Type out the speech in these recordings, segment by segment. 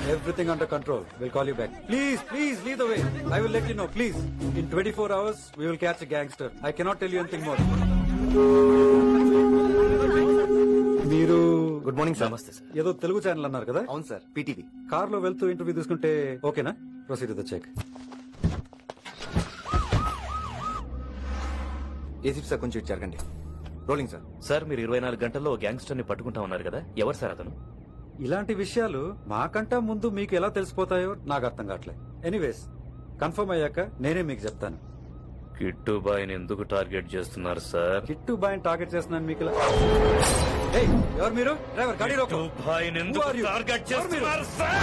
Everything under control. We'll call you back. Please lead the way. I will let you know, please. In 24 hours, we will catch a gangster. I cannot tell you anything more. మీరు good morning sir. నమస్తే sir. ఏదో Telugu channel అన్నారు కదా? అవును sir, PTV. Car లో వెళ్తూ interview తీసుకుంటే ఓకేనా? Proceed with the check. AC sir కొంచెం జరగండి. Rolling sir. సార్ మీరు 24 గంటల్లో గ్యాంగ్స్టర్ ని పట్టుకుంటా ఉన్నారు కదా, ఎవరు సార్ అతను? ఇలాంటి విషయాలు మాకంటా ముందు మీకు ఎలా తెలిసిపోతాయో నాకు అర్థం కావట్లేదు. ఎనీవేస్ కన్ఫర్మ్ అయ్యాక నేనే మీకు చెప్తాను. కిట్టు బాయ్ని ఎందుకు టార్గెట్ చేస్తున్నారు సార్? కిట్టు బాయ్ని టార్గెట్ చేస్తున్నాను మీకు ఇలా. ఏయ్, ఎవరు మీరు? డ్రైవర్ గాడి రోకో. కిట్టు బాయ్ని ఎందుకు టార్గెట్ చేస్తున్నారు సార్?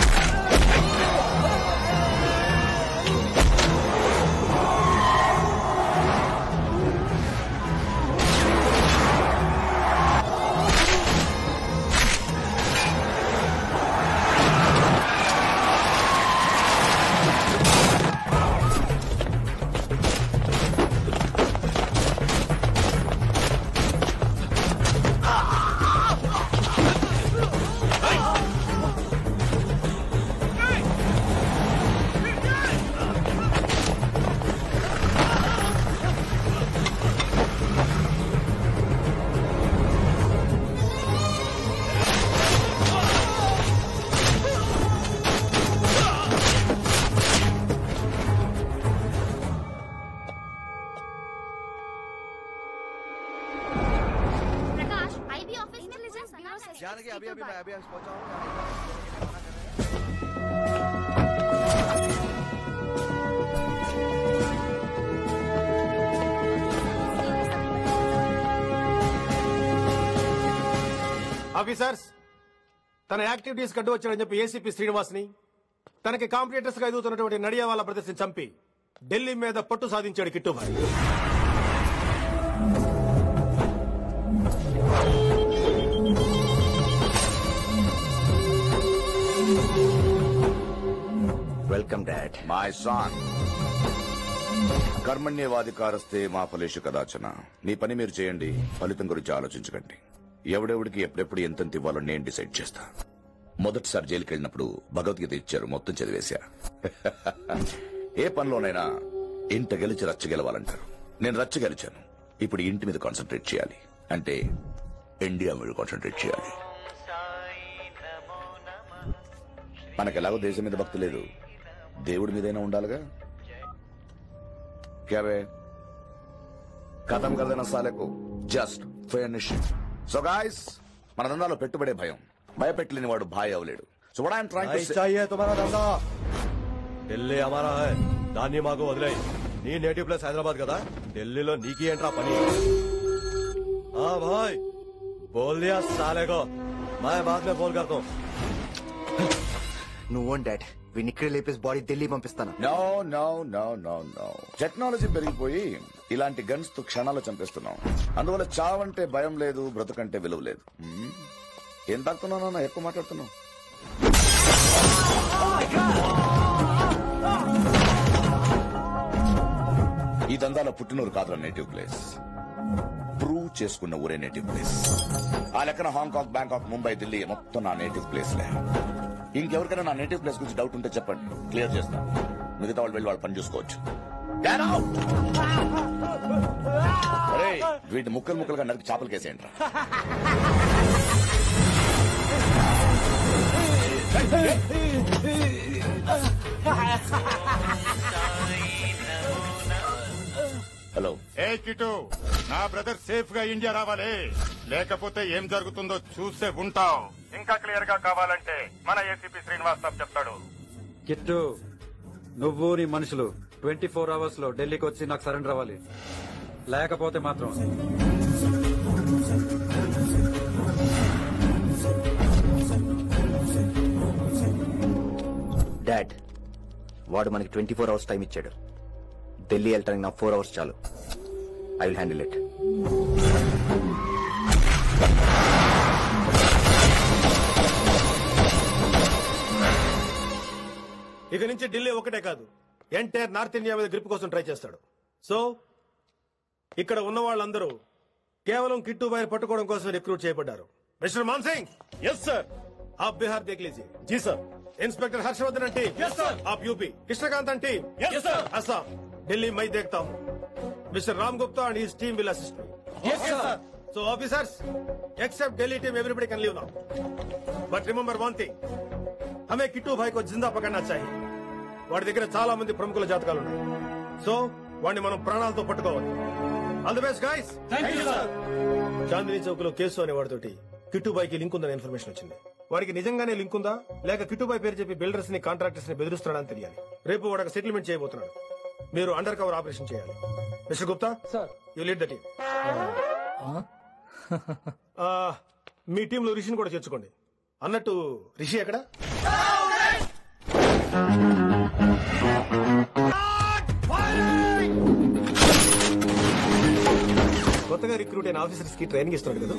ఆఫీసర్స్, తన యాక్టివిటీస్ కడ్డు వచ్చాడని చెప్పి ఏసీపీ శ్రీనివాస్ ని, తనకి కాంపిటేటర్స్ గా ఎదుగుతున్నటువంటి నడియావాల ప్రదర్శన చంపి ఢిల్లీ మీద పట్టు సాధించాడు Kittubhai. Welcome dad. My son, కర్మణ్యవాధికారస్తే మా ఫలేషు కదాచన. మీ పని మీరు చేయండి, ఫలితం గురించి ఆలోచించకండి. ఎవడెవడికి ఎప్పుడెప్పుడు ఎంతెంత ఇవ్వాలో నేను డిసైడ్ చేస్తా. మొదటిసారి జైలుకి వెళ్ళినప్పుడు భగవద్గీత ఇచ్చారు, మొత్తం చదివేశా. ఏ పనిలోనైనా ఇంట గెలిచి రచ్చ గెలవాలంటారు. నేను రచ్చ గెలిచాను. ఇప్పుడు ఇంటి మీద కాన్సన్ట్రేట్ చేయాలి, అంటే ఇండియా మీద కాన్సన్ట్రేట్ చేయాలి. మనకెలాగో దేశం మీద భక్తి లేదు, దేవుడి మీదైనా ఉండాలిగా. క్యాబే కథం కదన సాలకు జస్ట్ ఫినిష్. సో గాయ్స్, మన దందాలో పెట్టుబడే భయం. భయపెట్టలేని వాడు భాయ్ అవలేడు. So what I'm trying to say, Delhi హమారా హై, దాన్ని మాకు వదిలేయ్. నీ నేటివ్ ప్లేస్ హైదరాబాద్ కదా, ఢిల్లీలో నీకి ఏంట్రా పని? భాయ్ బోల్ దియా సాలేగో, మై బాద్ మే ఫోన్ కర్తా హూ. నువ్వు డాడ్, వీడిని ఇక్కడ లేపేసి బాడీ ఢిల్లీ పంపిస్తాను. No no no no no. Technology పెరిగిపోయి ఇలాంటి గన్స్ తో క్షణాలు చంపేస్తున్నాం. అందువల్ల చావంటే భయం లేదు, బ్రతుకంటే విలువ లేదు. ఏం తాకుతున్నావు నాన్న, ఎక్కువ మాట్లాడుతున్నావు. ఈ దందాలో పుట్టినూరు కాదురా నేటివ్ ప్లేస్, ప్రూవ్ చేసుకున్న ఊరే నేటివ్ ప్లేస్. ఆ లెక్కన హాంకాంగ్, బ్యాంకాక్, ముంబై, ఢిల్లీ మొత్తం నా నేటివ్ ప్లేస్ లే. ఇంకెవరికైనా నా నేటివ్ ప్లేస్ గురించి డౌట్ ఉంటే చెప్పండి, క్లియర్ చేస్తాను. మిగతా వాళ్ళు వెళ్ళి వాళ్ళు పని చూసుకోవచ్చు. వీటి ముక్కలు ముక్కలుగా నరికి చేపలు కేసేయండి. హలో. ఏ కిటు, నా బ్రదర్ సేఫ్ గా ఇండియా రావాలి, లేకపోతే ఏం జరుగుతుందో చూస్తే ఉంటావు. ఇంకా క్లియర్ గా కావాలంటే మన ఏసీపీ శ్రీనివాస్ సాబ్ చెప్తాడు. కిట్టు, నువ్వు నీ మనుషులు 24 hours లో ఢిల్లీకి వచ్చి నాకు సరెండర్ అవ్వాలి. లేకపోతే మాత్రం డాడ్, వాడు మనకి 24 hours టైం ఇచ్చాడు. ఢిల్లీ వెళ్ళటానికి నాకు 4 hours చాలు. I will handle it. ఇక నుంచి ఢిల్లీ ఒకటే కాదు, ఎంటైర్ నార్త్ ఇండియా మీద గ్రిప్ కోసం ట్రై చేస్తాడు. సో ఇక్కడ ఉన్న వాళ్ళందరూ కేవలం కిట్టు బాయ్ పట్టుకోవడం కోసం రిక్రూట్ చేయబడ్డారు. మిస్టర్ మాన్సింగ్. Yes sir. आप बिहार देख लीजिए. जी sir. Inspector Harshvardhan team yes sir आप UP Krishnakant team yes sir Assam Delhi मैं देखता हूँ mister Ram Gupta and his team will assist me yes sir so officers except Delhi team everybody can leave now but remember one thing हमें किट्टू भाई को जिंदा पकड़ना चाहिए వాడి దగ్గర చాలా మంది ప్రముఖుల జాతకాలు ఉన్నాయి సో వాడిని మనం ప్రాణాలతో పట్టుకోవాలి all the best guys thank you sir Chandni Chowk లో కేసు అనే వాడితోటి కిట్టుబాయికి లింక్ ఉందని ఇన్ఫర్మేషన్ వచ్చింది వాడికి నిజంగానే లింక్ ఉందా లేక కిట్టుబాయి పేరు చెప్పి బిల్డర్స్ ని కాంట్రాక్టర్స్ ని బెదిరిస్తున్నాడని తెలియాలి రేపు వాడు సెటిల్మెంట్ చేయబోతున్నాడు మీరు అండర్ కవర్ ఆపరేషన్ చేయాలి mister Gupta sir you lead the team మీ టీంలో రిషిని కూడా చేర్చుకోండి అన్నట్టు రిషి ఎక్కడ కొత్తగా రిక్రూట్ అయిన ఆఫీసర్స్ కి ట్రైనింగ్ ఇస్తున్నాడు కదా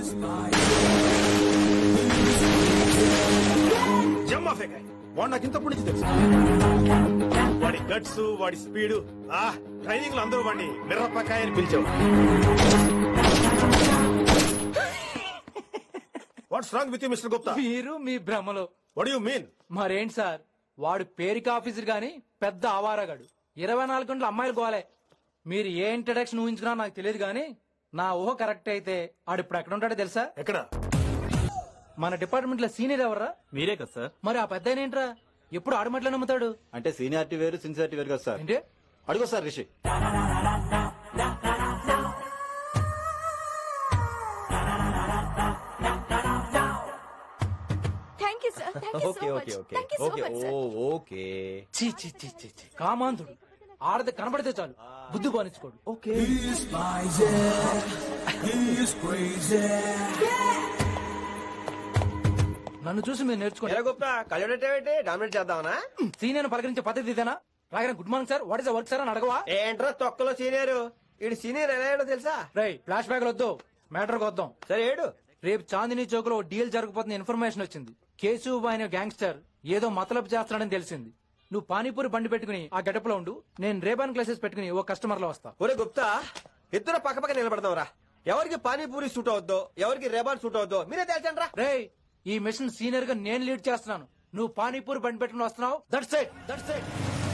జమ్మా ఫేకాయ్ వాడు నాకు ఇంతప్పటి నుంచి తెలుసు వాడి గట్స్ వాడి స్పీడ్ ట్రైనింగ్ లో అందరూ వాడిని మిర్రపకాయ అని పిలిచేవాడు what's wrong with you mister Gupta మీరు మీ భ్రమలో వాట్ యు మీన్ మరేంటి సార్ వాడు పేరుకి ఆఫీసర్ గాని పెద్ద ఆవారగాడు 24 గంటలు అమ్మాయిలు గోలే మీరు ఏ ఇంట్రడక్షన్ ఊహించుకున్నా నాకు తెలియదు గానీ నా ఊహ కరెక్ట్ అయితే ఆడు ఇప్పుడు ఎక్కడ ఉంటాడో తెలుసా ఎక్కడ మన డిపార్ట్మెంట్ లో సీనియర్ ఎవర్రా మీరే కదా సార్. మరి ఆ పెద్ద ఏంట్రా ఎప్పుడు ఆడమట్లో నమ్ముతాడు అంటే సీనియారిటీ వేరు సిన్సియారిటీ వేరు కదా సార్. ఏంటి అడుగు sir Rishi. Thank you sir thank you so much thank you so much sir okay చీ చీ చీ చీ చీ కామాంధుడు ఆడది కనబడితే చాలు బుద్ధి బానించుకోడు ఓకే. నన్ను చూసి మీరు నేర్చుకోండి గుప్తా కళ్ళేంటి డామినేట్ చేద్దామనా సీనియర్ పలకరించే పద్ధతి ఇదేనా రాగానే good morning sir what is work sir అని అడగవా ఏంట్రా తొక్కలో సీనియర్ ఈడు సీనియర్ ఎలా ఏడో తెలుసా రై ఫ్లాష్ బ్యాక్ వద్దు మ్యాటర్ వద్దాం సరే ఏడు రేపు చాందినీ చౌక్ లో డీల్ జరగబోతున్న ఇన్ఫర్మేషన్ వచ్చింది కేసు అనే గ్యాంగ్స్టర్ ఏదో మతలబు చేస్తాడని తెలిసింది నువ్వు పానీపూరి బండి పెట్టుకుని ఆ గడపలో ఉండు నేను రేబాన్ క్లాసెస్ పెట్టుకుని ఓ కస్టమర్ లో వస్తా ఒరే గుప్తా ఇద్దరు పక్క పక్క నిలబడతావురా ఎవరికి పానీపూరి సూట్ అవుద్దో ఎవరికి రేబాన్ సూట్ అవుద్దో మీరే తెలుసండ్రా రే ఈ మిషన్ సీనియర్ గా నేను లీడ్ చేస్తున్నాను నువ్వు పానీపూరి బండి పెట్టుకుని వస్తున్నావు దట్స్ ఇట్ దట్స్ ఇట్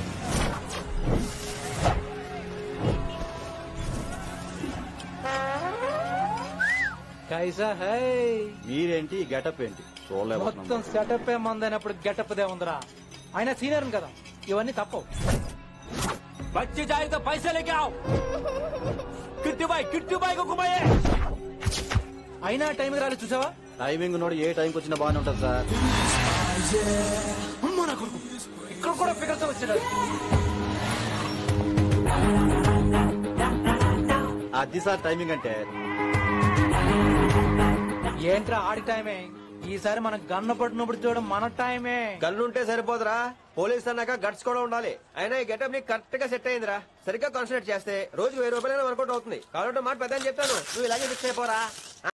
కైసా హై మీరేంటి గెటప్ ఏంటి మొత్తం సెటప్ ఏ మందైనప్పుడు గెటప్ దే ఉందరా అయినా సీనియర్ కదా ఇవన్నీ తప్పవు బచ్చి జాయితో పైసలేకే ఆవు కిట్టు బాయ్ కుమాయే అయినా టైం రాలేదు చూసావా టైమింగ్ నోడు ఏ టైంకి వచ్చినా బాగానే ఉంటుంది సార్. అమ్మో నా కొడుకు ఇక్కడ కూడా ఫిగర్తో వచ్చాడు అది సార్ టైమింగ్ అంటే. ఏంట్రా ఆడి టైమే ఈసారి మన గన్ను పట్టినప్పుడు చూడడం మన టైమే గన్నుంటే సరిపోదురా పోలీస్ అన్నాక గట్స్ కూడా ఉండాలి అయినా ఈ గెటప్ నీకు కరెక్ట్ గా సెట్ అయిందిరా సరిగ్గా కాన్సన్ట్రేట్ చేస్తే రోజుకి 1000 రూపాయలైనా వర్కౌట్ అవుతుంది కాబట్టి మాట పెద్ద చెప్తాను నువ్వు ఇలాగే ఫిక్స్ అయిపోరా